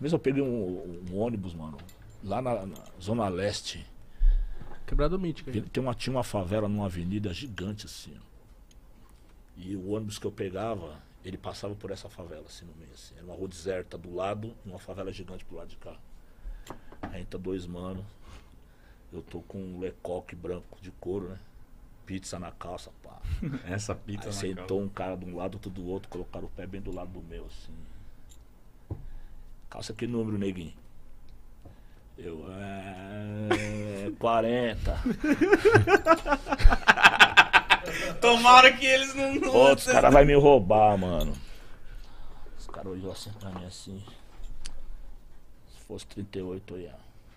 vez eu peguei um ônibus, mano, lá na Zona Leste. Quebrada mítica. Tinha uma favela numa avenida gigante, assim, ó. E o ônibus que eu pegava, ele passava por essa favela, assim, no meio, assim. Era uma rua deserta do lado e uma favela gigante pro lado de cá. Aí entra dois manos. Eu tô com um lecoque branco de couro, né? Pizza na calça, pá. Essa pizza Aí na sentou calça. um cara de um lado, outro do outro, colocaram o pé bem do lado do meu, assim. Calça que número, neguinho? Eu, 40. Tomara que eles não... Outros caras vão me roubar, mano. Os caras olhou assim pra mim, assim. Se fosse 38, eu ia.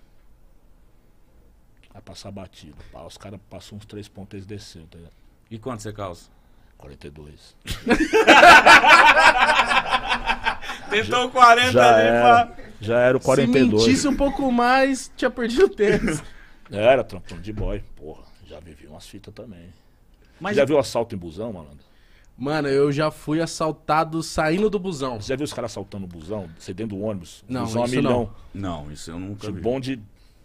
Vai passar batido. Pá, os caras passam uns 3 pontos e eles desceram, tá ligado? E quanto você calça? 42. Tentou 40 ali pra... Já era o 42. Se mentisse um pouco mais, tinha perdido o tênis. Era trampando de boy, porra. Já vivi umas fitas também. Mas Já viu assalto em busão, malandro? Mano, eu já fui assaltado saindo do busão. Você já viu os caras assaltando o busão? Você dentro do ônibus? Não, busão a isso milhão. Não, isso eu nunca De vi. bonde.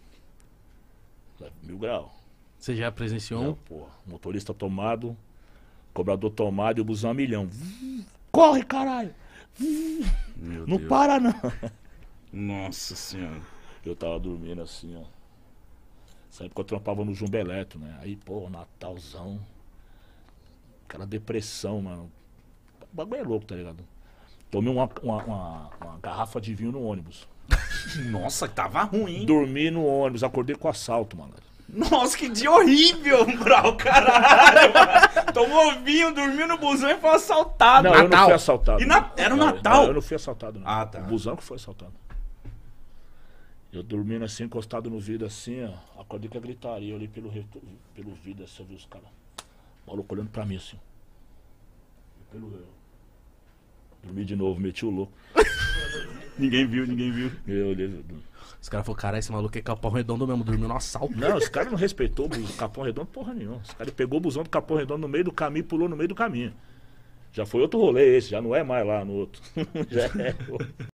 1000 graus. Você já presenciou? Não, porra. Motorista tomado, cobrador tomado e o busão a milhão. Corre, caralho! Meu Não Deus. para, não. Nossa senhora. Eu tava dormindo assim, ó. Essa época eu trampava no Jumbo Eletro, né? Aí, pô, Natalzão. Aquela depressão, mano. O bagulho é louco, tá ligado? Tomei uma garrafa de vinho no ônibus. Nossa, tava ruim. Dormi no ônibus, acordei com assalto, mano. Nossa, que dia horrível, Brau, caralho. Mano. Tomou vinho, dormiu no busão e foi assaltado. Não, eu não fui assaltado. Era o Não, Natal? Eu não fui assaltado, não. Ah, tá. O busão que foi assaltado. Eu dormindo assim, encostado no vidro assim, ó. Acordei com a gritaria, eu olhei pelo vidro assim, eu vi os caras. O maluco olhando pra mim assim. Dormi de novo, meti o louco. Ninguém viu, ninguém viu. Eu olhei. Os caras falaram, caralho, esse maluco é Capão Redondo mesmo, dormiu no assalto. Não, os caras não respeitou o Capão Redondo porra nenhuma. Os caras pegou o busão do Capão Redondo no meio do caminho e pulou no meio do caminho. Já foi outro rolê esse, já não é mais lá no outro. Já é.